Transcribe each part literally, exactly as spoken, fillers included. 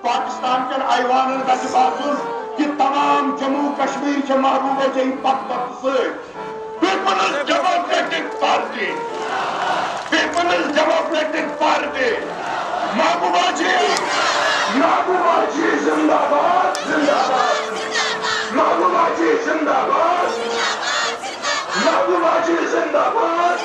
पाकिस्तान के आईवान बाजून कि तमाम जम्मू कश्मीर के महबूबा जी पत पीपल्स डेमोक्रेटिक पार्टी पीपल्स डेमोक्रेटिक पार्टी महबूबा जी महबूबा जी जिंदाबाद जिंदाबाद महबूबा जी जिंदाबाद महबूबा जी जिंदाबाद।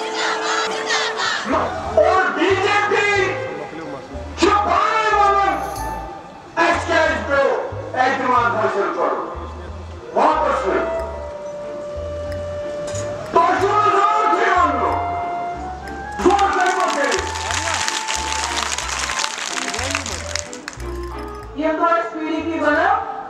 और बीजेपी छुपाने वाला एक्सचेंज पे एतमाद हासिल करो वापस में तो जोर से हम लोग जोर से बोलते ये तो पीडीपी बना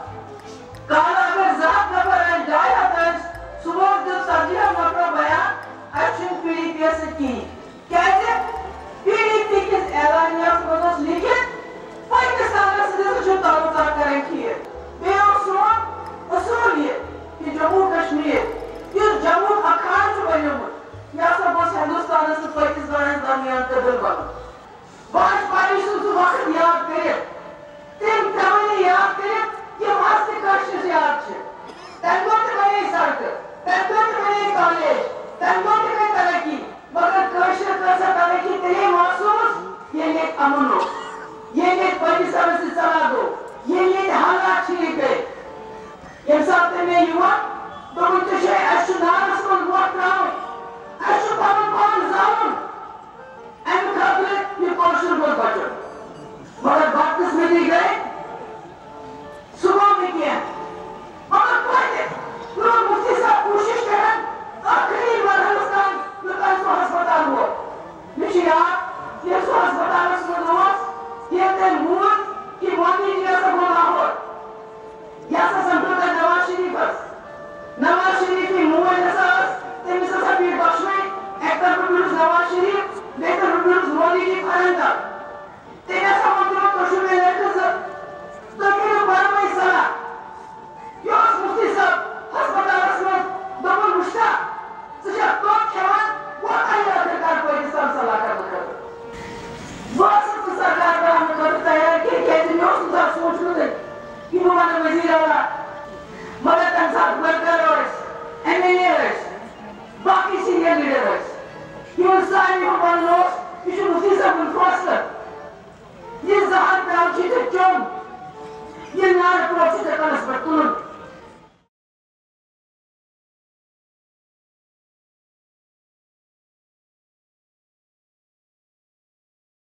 काला अगर जात नंबर है जाए आता सुबह जो सब्जियां नंबर बयान एक्शन पीडीपी से की कैसे पीडीपी के ऐलानिया को लिखित पाकिस्तान से जो ताल्लुकात करेंगी है वे उसूल उसूल ये कि जम्मू कश्मीर ये जम्मू अखाड़ जो बने हुए या सब बस हिंदुस्तान से पाकिस्तान के दरमियान का दिल बना भाजपा इस वक्त याद करे तीन कहानी याद करे ये वास्तविक कश्मीर से याद है तंगोट में सड़क तंगोट में कॉलेज तंगोट में तरक्की मगर कश्मीर का तरक्की तेरे महसूस ये एक अमन हो ये एक पाकिस्तान से चला दो ये एक हालात ठीक है ये साथ में युवा तो कुछ शे अशुनार से वोट नाउ अशु पावन पावन जाऊं एंड खाते ये कौशल को बचो मगर भक्स में दी गए सुबह में किया मगर कोई पूरा मुफ्ती साहब कोशिश करें आखिरी बार हिंदुस्तान लोगों को अस्पताल हुआ निशिया ये सो अस्पताल में नवाज ये ते मूल की मोदी जी ऐसा बोला हो या सा संप्रदाय नवाज शरीफ नवाज शरीफ की मूल ऐसा ते मिसा सभी बख्शे एक्टर प्रोड्यूस नवाज शरीफ लेकर प्रोड्यूस मोदी जी फरंदा ते ऐसा मतलब तो शुरू में लेकर तो के बारे में सलाह यो मुफ्ती साहब अस्पताल में डबल मुश्ता सजा तो खेवान वो आया सरकार को इस सलाह कर वो सरकार का हम करता है कि कैसे न्यूज़ सुधार सोच लो दे कि वो वाला वजीर वाला मगर तंसार वर्कर और एमएलएस बाकी सीनियर लीडर्स ये सारे को बोलो कि जो मुफ्ती साहब फास्ट ये जहां पे चीजें क्यों ये नार प्रोसेस का नस्बत